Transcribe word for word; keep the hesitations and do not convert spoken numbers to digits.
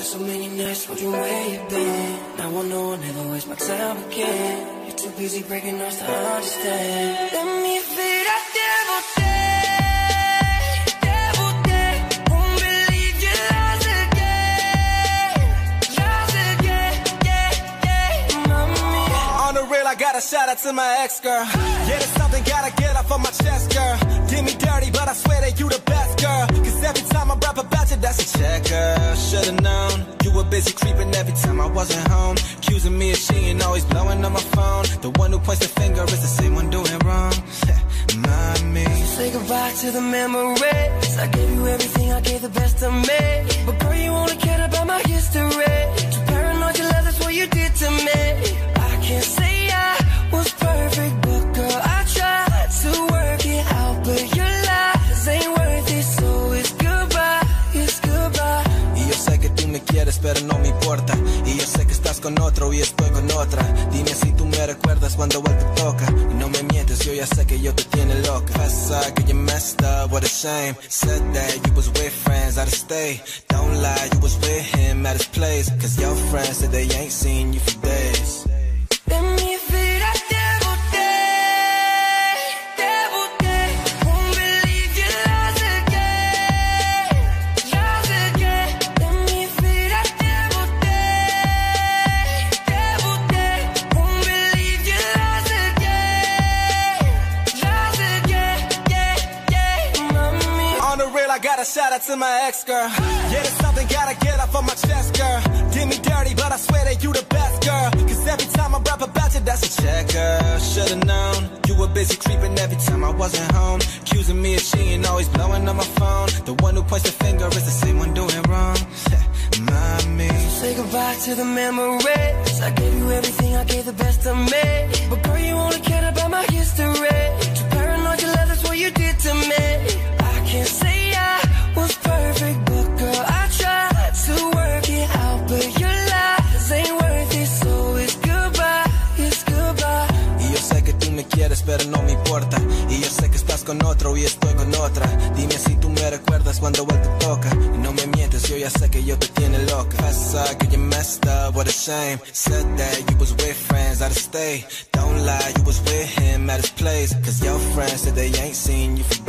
so many nights wondering where you been. Now I know I'll never waste my time again. You're too busy breaking hearts to understand. Let me feel that devil day, devil day. Won't believe your lies again, lies again, yeah, yeah, mommy. On the real, I got a shout out to my ex-girl. Yeah, there's something gotta get off of my chest, girl. Did me dirty, but I swear that you the best, girl. Cause every time I rap about you, that's a check, girl. Should've known you were busy creeping every time I wasn't home, accusing me of cheating, always blowing on my phone. The one who points the finger is the same one doing wrong. Mommy, say goodbye to the memories. I gave you everything, I gave the best of me. But girl, you only cared about my history. Too paranoid, you love, that's what you did to me. I can't say I was perfect, but girl, I tried to work it out. But your lies ain't worth it, so it's goodbye, it's goodbye. Y yo sé que tú me quieres, pero no me importa. Y yo sé que estás con otro y estoy con otra. Dime si tú me recuerdas cuando él te toca. Y no me mientes, yo ya sé que yo te tiene loca. Pasa que you messed up, what a shame. Said that you was with friends out of state. Don't lie, you was with him at his place. Cause your friends said they ain't seen you for days. Let me feel that devil day, devil day. Won't believe your lies again, lies again. Let me feel that devil day, devil day. Won't believe your lies again, lies again, yeah, yeah, mommy. On the real, I got a shout out to my ex-girl. Yeah, there's something gotta get off of my chest, girl. Did me dirty, but I swear that you the best, girl. Cause every time I rap about you, that's a check, girl. Should've known you were busy creeping every time I wasn't home, accusing me of cheating, always blowing on my phone. The one who points the finger is the same one doing wrong. Mommy, say goodbye to the memories. I gave you everything, I gave the best of me. But girl, you only cared about my history. Too paranoid, you love, that's what you did to me. I can't say I was perfect, but girl, I tried to work it out. But your lies ain't worth it, so it's goodbye, it's goodbye. y yo sé que tú me quieres, pero no me importa. Y yo sé que estás con otro y estoy con otra. Dime si tú me recuerdas cuando él te toca. Y no me mientes, yo ya sé que yo te tiene loca. Pasa que you messed up, what a shame. Said that you was with friends out of state. Don't lie, you was with him at his place. Cause your friends said they ain't seen you for